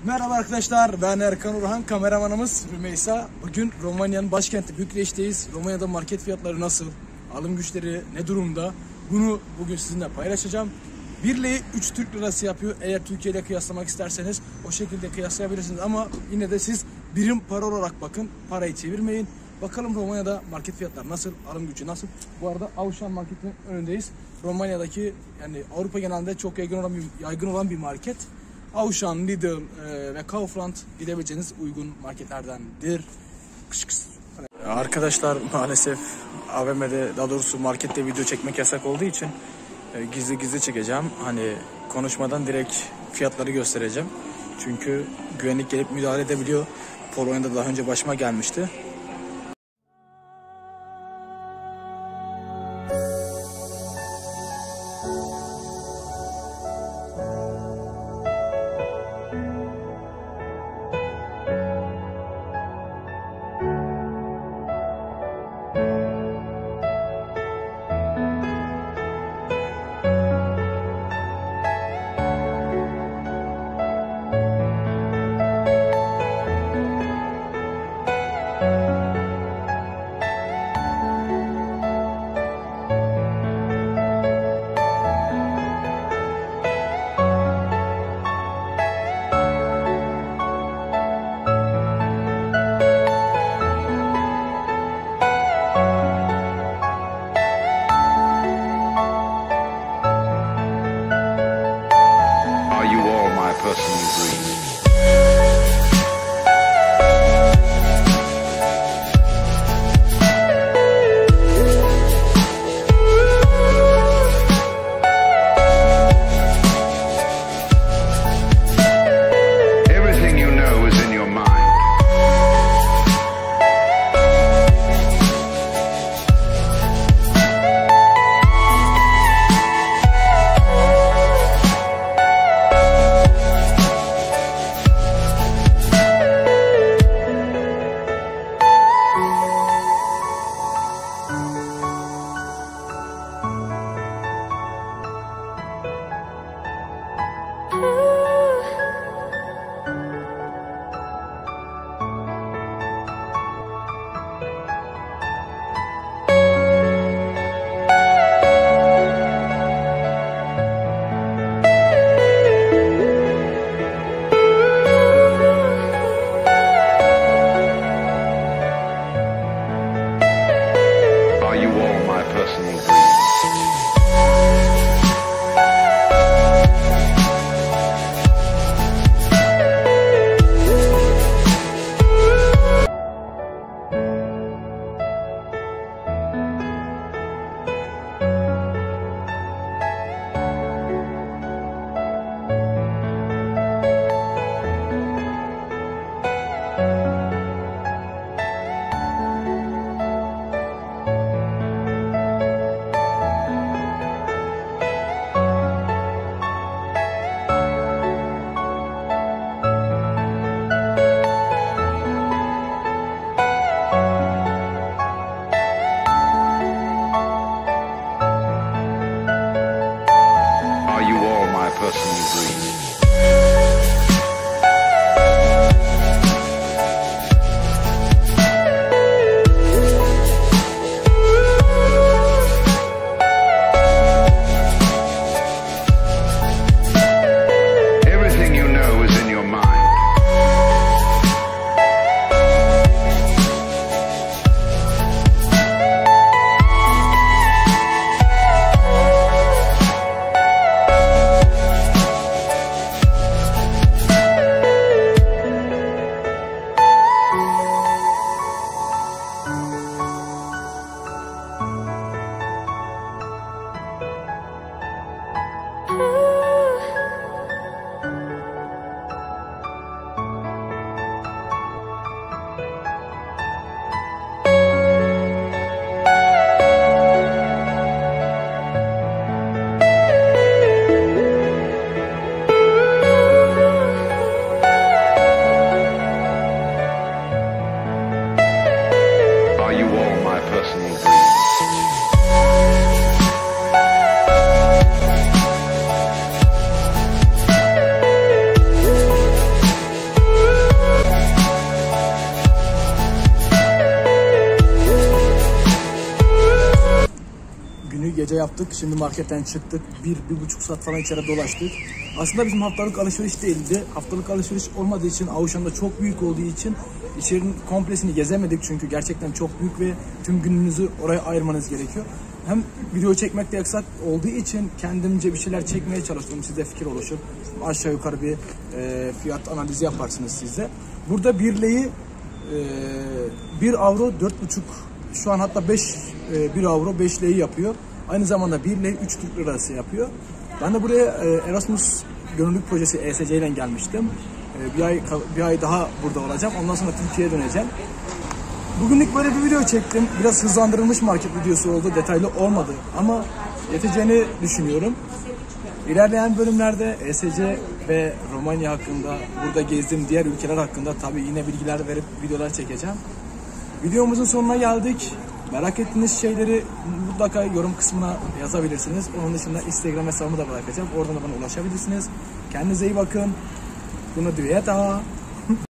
Merhaba arkadaşlar, ben Erkan Urhan, kameramanımız Rümeysa. Bugün Romanya'nın başkenti Bükreş'teyiz. Romanya'da market fiyatları nasıl, alım güçleri ne durumda? Bunu bugün sizinle paylaşacağım. 1 lirayı 3 Türk lirası yapıyor. Eğer Türkiye ile kıyaslamak isterseniz o şekilde kıyaslayabilirsiniz. Ama yine de siz birim para olarak bakın, parayı çevirmeyin. Bakalım Romanya'da market fiyatları nasıl, alım gücü nasıl? Bu arada Auchan marketin önündeyiz. Romanya'daki, yani Avrupa genelinde çok yaygın olan bir market. Auchan, Lidl ve Kaufland gidebileceğiniz uygun marketlerdendir. Arkadaşlar maalesef AVM'de, daha doğrusu markette video çekmek yasak olduğu için gizli çekeceğim. Hani konuşmadan direkt fiyatları göstereceğim. Çünkü güvenlik gelip müdahale edebiliyor. Polonya'da daha önce başıma gelmişti. gece yaptık. Şimdi marketten çıktık. 1-1,5 saat falan içeri dolaştık. Aslında bizim haftalık alışveriş değildi. Haftalık alışveriş olmadığı için, Avşan'da çok büyük olduğu için içerinin komplesini gezemedik. Çünkü gerçekten çok büyük ve tüm gününüzü oraya ayırmanız gerekiyor. Hem video çekmek de yasak olduğu için kendimce bir şeyler çekmeye çalıştım. Size fikir oluşur. Aşağı yukarı bir fiyat analizi yaparsınız siz de. Burada birliği 1 avro 4,5, şu an hatta 1 avro 5 leyi yapıyor. Aynı zamanda 1 lei 3 Türk lirası yapıyor. Ben de buraya Erasmus gönüllülük projesi ESC ile gelmiştim. Bir ay daha burada olacağım. Ondan sonra Türkiye'ye döneceğim. Bugünlük böyle bir video çektim. Biraz hızlandırılmış market videosu oldu. Detaylı olmadı ama yeteceğini düşünüyorum. İlerleyen bölümlerde ESC ve Romanya hakkında, burada gezdiğim diğer ülkeler hakkında tabii yine bilgiler verip videolar çekeceğim. Videomuzun sonuna geldik. Merak ettiğiniz şeyleri mutlaka yorum kısmına yazabilirsiniz. Onun dışında Instagram hesabımı da bırakacağım. Oradan da bana ulaşabilirsiniz. Kendinize iyi bakın. Bunu düğüye daha.